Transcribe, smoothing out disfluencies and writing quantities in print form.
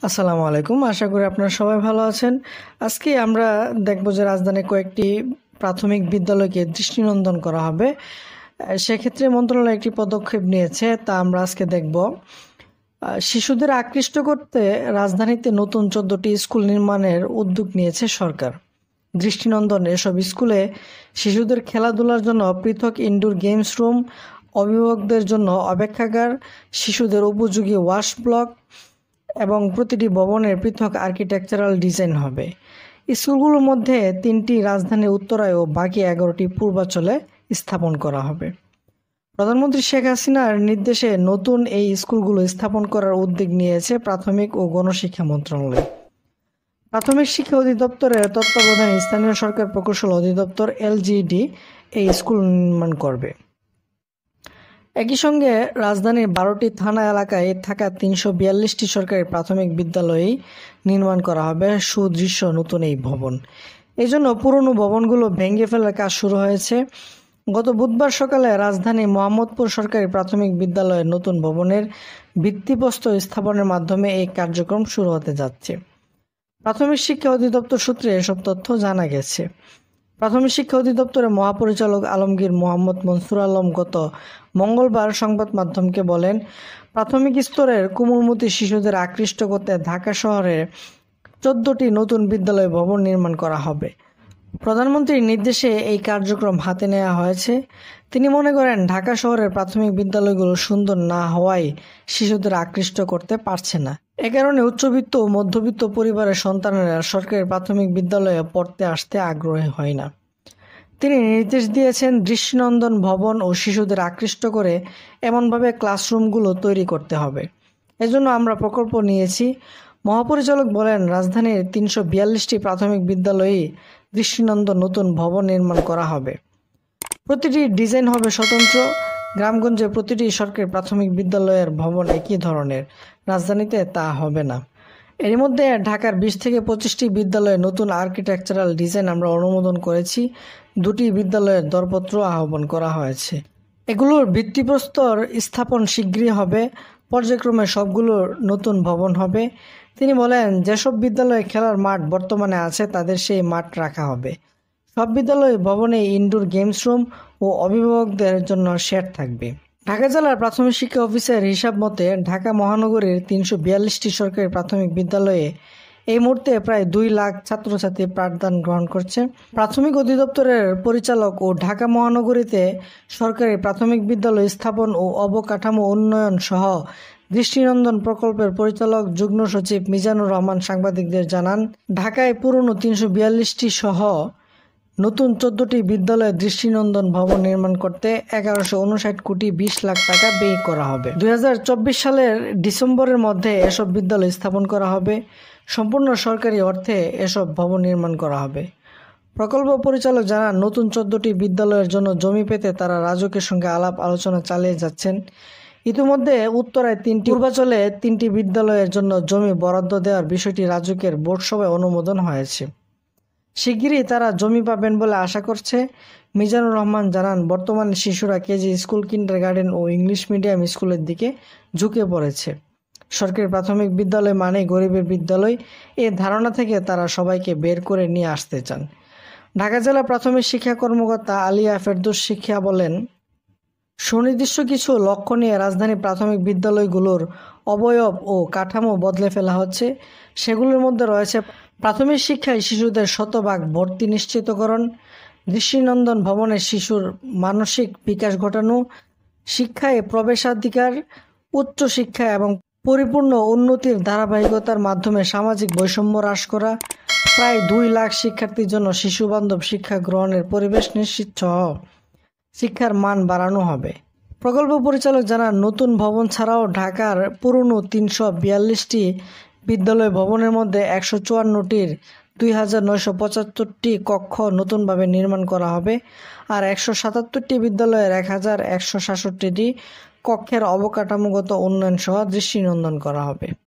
আসসালামু আলাইকুম। আশা করি আপনারা সবাই ভালো আছেন। আজকে আমরা দেখব যে রাজধানীর কয়েকটি প্রাথমিক বিদ্যালয়কে দৃষ্টিনন্দন করা হবে। সেক্ষেত্রে মন্ত্রণালয় একটি পদক্ষেপ নিয়েছে, তা আমরা আজকে দেখব। শিশুদের আকৃষ্ট করতে রাজধানীতে নতুন 14টি স্কুল নির্মাণের উদ্যোগ নিয়েছে সরকার। দৃষ্টিনন্দন এসব স্কুলে শিশুদের খেলাধুলার জন্য পৃথক ইনডোর গেমস রুম, অভিভাবকদের জন্য অপেক্ষাগার, শিশুদের উপযোগী ওয়াশ ব্লক এবং প্রতিটি ভবনের পৃথক আর্কিটেকচারাল ডিজাইন হবে। স্কুলগুলোর মধ্যে 3টি রাজধানীর উত্তরায় ও বাকি 11টি পূর্বাঞ্চলে স্থাপন করা হবে। প্রধানমন্ত্রী শেখ হাসিনার নির্দেশে নতুন এই স্কুলগুলো স্থাপন করার উদ্যোগ নিয়েছে প্রাথমিক ও গণশিক্ষা মন্ত্রণালয়। প্রাথমিক শিক্ষা অধিদপ্তরের তত্ত্বাবধানে স্থানীয় সরকার প্রকৌশল অধিদপ্তর LGD এই স্কুল নির্মাণ করবে। একই সঙ্গে রাজধানীর 12টি থানা এলাকায় থাকা 342টি সরকারি প্রাথমিক বিদ্যালয়েই নির্মাণ করা হবে সুদৃশ্য নতুন এই ভবন। এই জন্য পুরনো ভবনগুলো ভেঙে ফেলার কাজ শুরু হয়েছে। গত বুধবার সকালে রাজধানী মোহাম্মদপুর সরকারি প্রাথমিক বিদ্যালয়ের নতুন ভবনের ভিত্তিপ্রস্তর স্থাপনের মাধ্যমে এই কার্যক্রম শুরু হতে যাচ্ছে। প্রাথমিক শিক্ষা অধিদপ্তর সূত্রে এসব তথ্য জানা গেছে। প্রাথমিক শিক্ষা অধিদপ্তরের মহাপরিচালক আলমগীর মোহাম্মদ মনসুর আলম গত মঙ্গলবার সংবাদ মাধ্যমকে বলেন, প্রাথমিক স্তরের কোমলমতি শিশুদের আকৃষ্ট করতে ঢাকা শহরে 14টি নতুন বিদ্যালয় ভবন নির্মাণ করা হবে। প্রধানমন্ত্রীর নির্দেশে এই কার্যক্রম হাতে নেওয়া হয়েছে। তিনি মনে করেন, ঢাকা শহরের প্রাথমিক বিদ্যালয়গুলো সুন্দর না হওয়ায় শিশুদের আকৃষ্ট করতে পারছে না। এ কারণে উচ্চবিত্ত ও মধ্যবিত্ত পরিবারের সন্তানেরা সরকারি প্রাথমিক বিদ্যালয়ে পড়তে আসতে আগ্রহী হয় না। তিনি নির্দেশ দিয়েছেন, দৃষ্টিনন্দন ভবন ও শিশুদের আকৃষ্ট করে এমনভাবে ক্লাসরুমগুলো তৈরি করতে হবে। এজন্য আমরা প্রকল্প নিয়েছি। মহাপরিচালক বলেন, রাজধানীর 342টি প্রাথমিক বিদ্যালয়েই দৃষ্টিনন্দন নতুন ভবন নির্মাণ করা হবে। প্রতিটি ডিজাইন হবে স্বতন্ত্র। গ্রামগঞ্জে প্রতিটি সরকারি প্রাথমিক বিদ্যালয়ের ভবন একই ধরনের, রাজধানীতে তা হবে না। এর মধ্যে ঢাকার 20 থেকে 25টি বিদ্যালয়ে নতুন আর্কিটেকচারাল ডিজাইন আমরা অনুমোদন করেছি। 2টি বিদ্যালয়ের দরপত্র আহ্বান করা হয়েছে। এগুলোর ভিত্তিপ্রস্তর স্থাপন শীঘ্রই হবে। পর্যায়ক্রমে সবগুলোর নতুন ভবন হবে। তিনি বলেন, যেসব বিদ্যালয়ে খেলার মাঠ বর্তমানে আছে তাদের সেই মাঠ রাখা হবে। সব বিদ্যালয় ভবনে ইনডোর গেমস রুম ও অভিভাবকদের জন্য শেড থাকবে। ঢাকা জেলার প্রাথমিক শিক্ষা অফিসের হিসাব মতে ঢাকা মহানগরীর 342টি সরকারি প্রাথমিক বিদ্যালয়ে এই মুহূর্তে প্রায় 2 লাখ ছাত্রছাত্রী পাঠদান গ্রহণ করছে। প্রাথমিক অধিদপ্তরের পরিচালক ও ঢাকা মহানগরীতে সরকারি প্রাথমিক বিদ্যালয় স্থাপন ও অবকাঠামো উন্নয়ন সহ দৃষ্টিনন্দন প্রকল্পের পরিচালক যুগ্ম সচিব মিজানুর রহমান সাংবাদিকদের জানান, ঢাকায় পুরনো 342টি সহ নতুন 14টি বিদ্যালয়ে দৃষ্টিনন্দন ভবন নির্মাণ করতে 1159 কোটি 20 লাখ টাকা ব্যয় করা হবে। 2024 সালের ডিসেম্বরের মধ্যে এসব বিদ্যালয় স্থাপন করা হবে। সম্পূর্ণ সরকারি অর্থে এসব ভবন নির্মাণ করা হবে। প্রকল্প পরিচালক জানান, নতুন 14টি বিদ্যালয়ের জন্য জমি পেতে তারা রাজুকের সঙ্গে আলাপ আলোচনা চালিয়ে যাচ্ছেন। ইতিমধ্যে উত্তরায় 3টি, পূর্বাঞ্চলে 3টি বিদ্যালয়ের জন্য জমি বরাদ্দ দেওয়ার বিষয়টি রাজুকের বোর্ড সভায় অনুমোদন হয়েছে। শিগগিরই তারা জমি পাবেন বলে আশা করছে। মিজানুর রহমান জানান, বর্তমানে শিশুরা কেজি স্কুল, কিন্ডারগার্টেন ও ইংলিশ মিডিয়াম স্কুলের দিকে ঝুঁকে পড়েছে। সরকারি প্রাথমিক বিদ্যালয় মানে গরিবের বিদ্যালয়, এ ধারণা থেকে তারা সবাইকে বের করে নিয়ে আসতে চান। ঢাকা জেলা প্রাথমিক শিক্ষা কর্মকর্তা আলিয়া ফেরদৌস শিক্ষা বলেন, সুনির্দিষ্ট কিছু লক্ষ্য নিয়ে রাজধানী প্রাথমিক বিদ্যালয়গুলোর অবয়ব ও কাঠামো বদলে ফেলা হচ্ছে। সেগুলোর মধ্যে রয়েছে প্রাথমিক শিক্ষায় শিশুদের 100% ভর্তি নিশ্চিতকরণ, দৃষ্টিনন্দন ভবনে শিশুর মানসিক বিকাশ ঘটানো, শিক্ষায় প্রবেশাধিকার, উচ্চ শিক্ষা এবং পরিপূর্ণ উন্নতির ধারাবাহিকতার মাধ্যমে সামাজিক বৈষম্য হ্রাস করা, প্রায় 2 লাখ শিক্ষার্থীর জন্য শিশুবান্ধব শিক্ষা গ্রহণের পরিবেশ নিশ্চিত সহ শিক্ষার মান বাড়ানো হবে। প্রকল্প পরিচালক জানান, নতুন ভবন ছাড়াও ঢাকার পুরনো 342টি বিদ্যালয় ভবনের মধ্যে 154টির 2975টি কক্ষ নতুনভাবে নির্মাণ করা হবে, আর 177টি বিদ্যালয়ের 1166টি কক্ষের অবকাঠামোগত উন্নয়ন সহ দৃষ্টিনন্দন করা হবে।